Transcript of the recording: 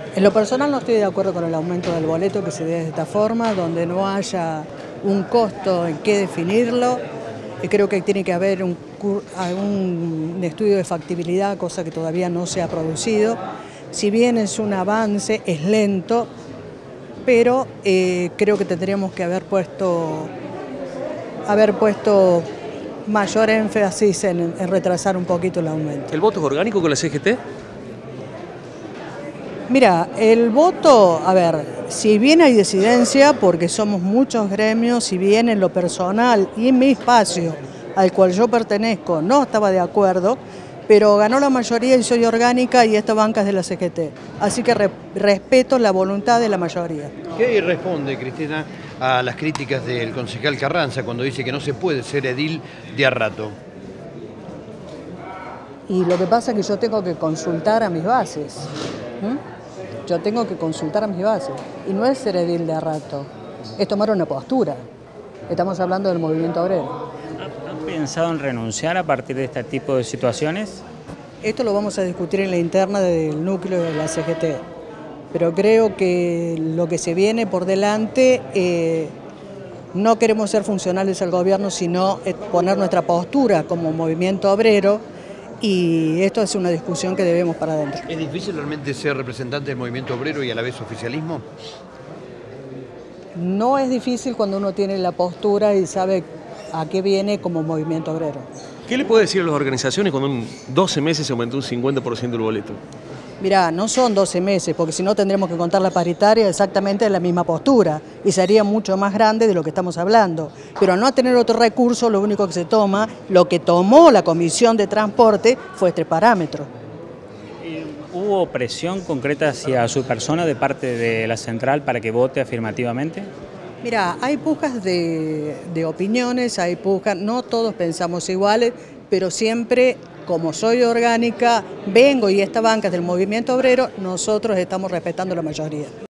En lo personal no estoy de acuerdo con el aumento del boleto que se dé de esta forma, donde no haya un costo en qué definirlo. Creo que tiene que haber algún estudio de factibilidad, cosa que todavía no se ha producido. Si bien es un avance, es lento, pero creo que tendríamos que haber puesto mayor énfasis en retrasar un poquito el aumento. ¿El voto es orgánico con la CGT? Mira, el voto, a ver, si bien hay disidencia, porque somos muchos gremios, si bien en lo personal y en mi espacio al cual yo pertenezco no estaba de acuerdo, pero ganó la mayoría y soy orgánica y esta banca es de la CGT. Así que respeto la voluntad de la mayoría. ¿Qué responde, Cristina, a las críticas del concejal Carranza cuando dice que no se puede ser edil de a rato? Y lo que pasa es que yo tengo que consultar a mis bases. Yo tengo que consultar a mis bases. Y no es ser edil de a rato, es tomar una postura. Estamos hablando del movimiento obrero. ¿Han pensado en renunciar a partir de este tipo de situaciones? Esto lo vamos a discutir en la interna del núcleo de la CGT. Pero creo que lo que se viene por delante, no queremos ser funcionales al gobierno, sino poner nuestra postura como movimiento obrero. Y esto es una discusión que debemos para adentro. ¿Es difícil realmente ser representante del movimiento obrero y a la vez oficialismo? No es difícil cuando uno tiene la postura y sabe a qué viene como movimiento obrero. ¿Qué le puede decir a las organizaciones cuando en 12 meses se aumentó un 50% el boleto? Mirá, no son 12 meses, porque si no tendremos que contar la paritaria exactamente de la misma postura y sería mucho más grande de lo que estamos hablando. Pero al no tener otro recurso, lo único que se toma, lo que tomó la Comisión de Transporte fue este parámetro. ¿Hubo presión concreta hacia su persona de parte de la central para que vote afirmativamente? Mira, hay pujas de opiniones, hay pujas, no todos pensamos iguales, pero siempre, como soy orgánica, vengo y esta banca es del movimiento obrero, nosotros estamos respetando la mayoría.